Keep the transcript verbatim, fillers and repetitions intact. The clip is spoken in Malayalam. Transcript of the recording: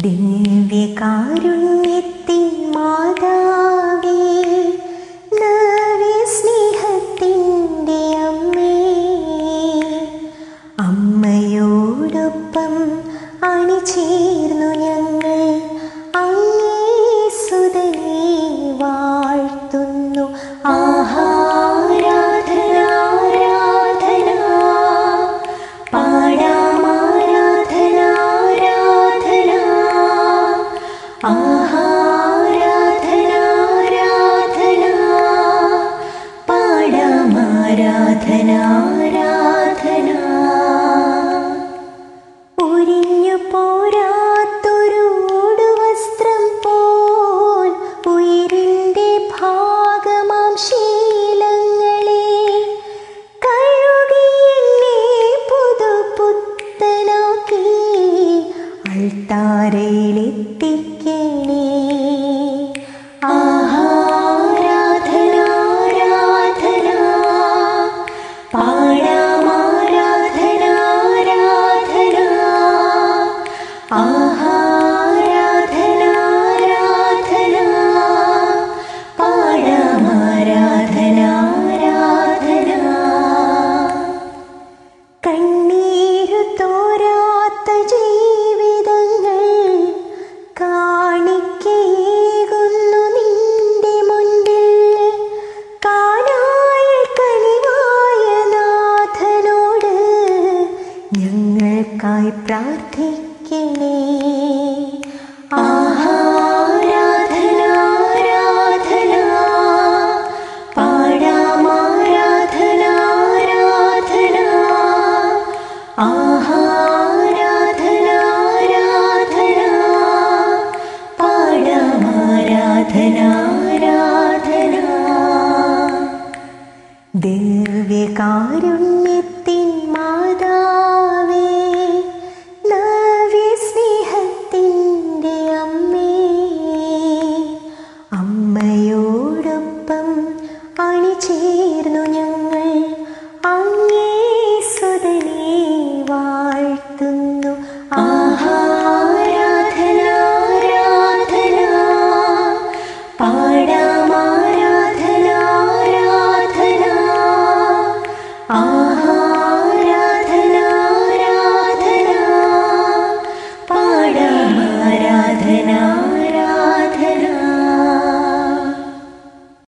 ദിവ്യകാരുണ്യത്തിൻ മാതാവേ, നവ്യസ്നേഹത്തിൻ്റെ അമ്മേ, അമ്മയോടൊപ്പം അണിചേർന്നു ഞങ്ങൾ അങ്ങേ സുതനെ വാഴ്ത്തുന്നു. ആരാധന ആരാധന പാടാം, ആരാധന ആരാധന ആരാധന ആരാധന പാടാം, ആരാധന ആരാധന. ഒരിഞ്ഞു പോരാത്തൊരു ഉടുവസ്ത്രം പോൽ ഉയിരിൻ്റെ ഭാഗമാം ശീലങ്ങളെ കഴുകി എന്നെ പുതുപുത്തനാക്കി അൾത്താരയിലെത്തിക്കണേ. ആരാധന ആരാധന പാടാം, ആരാധന ആരാധന ആരാധന ആരാധന പാടാം, ആരാധന ആരാധന. കണ്ണീരു തോരാത്ത ജീവിതങ്ങൾ കാണിക്കയേകുന്നു നിന്റെ മുൻപിൽ. കാനായ കനിവായ നാഥനോട് ഞങ്ങൾക്കായി പ്രാർത്ഥിക്കണേ. ആരാധന ആരാധന പാടാം, ആരാധന ആരാധന ആരാധന ആരാധന പാടാം, ആരാധന ആരാധന. ദിവ്യകാരുണ്യത്തിൻ മാതാവേ, നവ്യസ്നേഹത്തിൻ്റെ അമ്മേ, അമ്മയോടൊപ്പം അണിചേർന്നു ഞങ്ങൾ അങ്ങേ സുതനെ വാഴ്ത്തുന്നു. ആരാധന ആരാധന പാടാം, ആരാധന ആരാധന